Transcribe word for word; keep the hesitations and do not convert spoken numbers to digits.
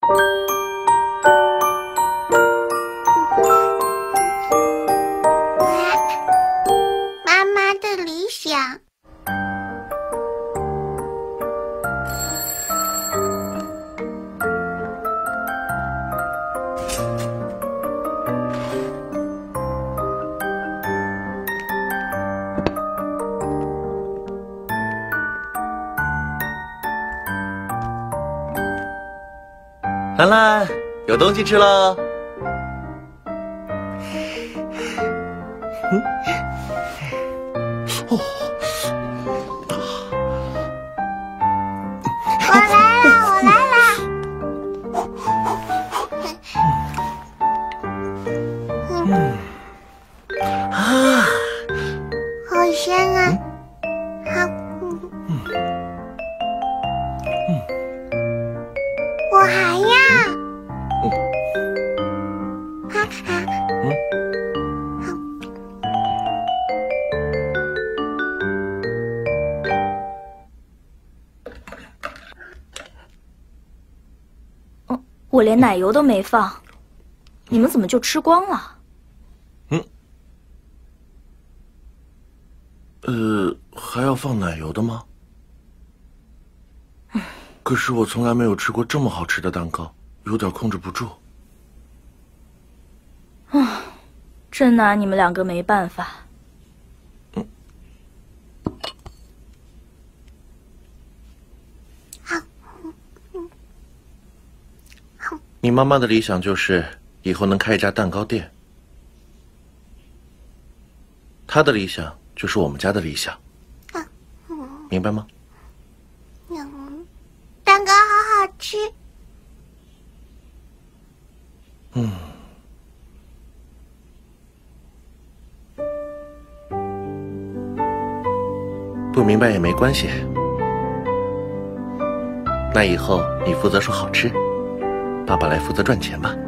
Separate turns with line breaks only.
妈妈的理想。
兰兰，有东西吃喽！嗯，哦，
我来了，我来了。
嗯，啊，
好香啊！好，
嗯，嗯，
我还要。
嗯，
哈哈。
嗯。
我连奶油都没放，你们怎么就吃光了？
嗯，呃，还要放奶油的吗？可是我从来没有吃过这么好吃的蛋糕，有点控制不住。
啊，真拿你们两个没办法。
嗯。你妈妈的理想就是以后能开一家蛋糕店，她的理想就是我们家的理想，明白吗？
嗯，蛋糕好好吃。
嗯。不明白也没关系，那以后你负责说好吃，爸爸来负责赚钱吧。